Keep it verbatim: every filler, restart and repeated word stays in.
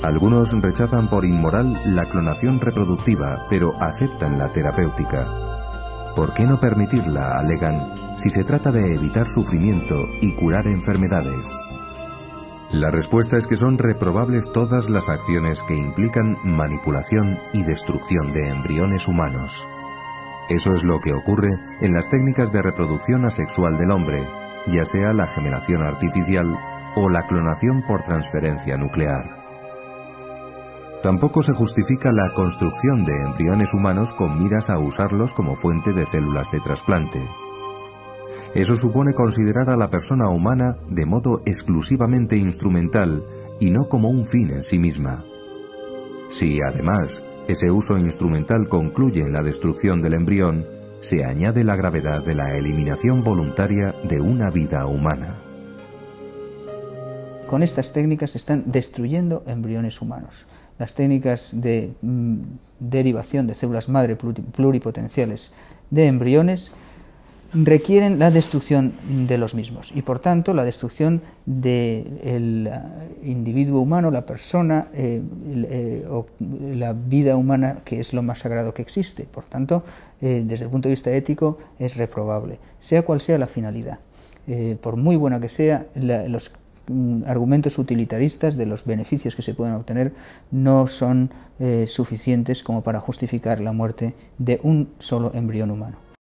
Algunos rechazan por inmoral la clonación reproductiva, pero aceptan la terapéutica. ¿Por qué no permitirla, alegan, si se trata de evitar sufrimiento y curar enfermedades? La respuesta es que son reprobables todas las acciones que implican manipulación y destrucción de embriones humanos. Eso es lo que ocurre en las técnicas de reproducción asexual del hombre, ya sea la generación artificial o la clonación por transferencia nuclear. Tampoco se justifica la construcción de embriones humanos con miras a usarlos como fuente de células de trasplante. Eso supone considerar a la persona humana de modo exclusivamente instrumental y no como un fin en sí misma. Si, además, ese uso instrumental concluye en la destrucción del embrión, se añade la gravedad de la eliminación voluntaria de una vida humana. Con estas técnicas se están destruyendo embriones humanos. Las técnicas de mm, derivación de células madre pluripotenciales de embriones requieren la destrucción de los mismos y, por tanto, la destrucción del individuo humano, la persona eh, eh, o la vida humana, que es lo más sagrado que existe. Por tanto, eh, desde el punto de vista ético, es reprobable, sea cual sea la finalidad. Eh, por muy buena que sea, la, los argumentos utilitaristas de los beneficios que se pueden obtener no son eh, suficientes como para justificar la muerte de un solo embrión humano.